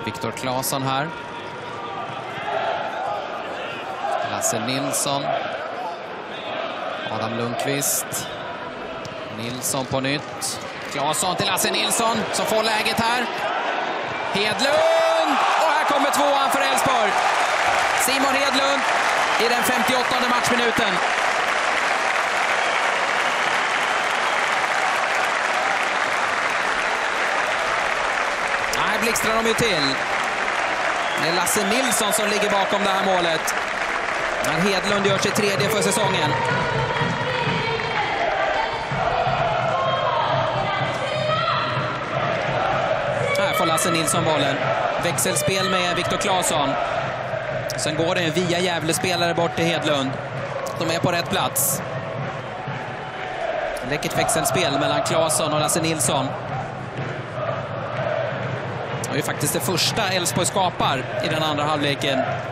Viktor Claesson här. Lasse Nilsson. Adam Lundqvist. Nilsson på nytt. Claesson till Lasse Nilsson som får läget här. Hedlund! Och här kommer tvåan för Elfsborg. Simon Hedlund i den 58:e matchminuten. Här blixtrar de ju till. Det är Lasse Nilsson som ligger bakom det här målet. När Hedlund gör sig tredje för säsongen. Här får Lasse Nilsson bollen. Växelspel med Viktor Claesson. Sen går det via Gävle-spelare bort till Hedlund. De är på rätt plats. Läckert växelspel mellan Claesson och Lasse Nilsson. Det är faktiskt det första Elfsborg skapar i den andra halvleken.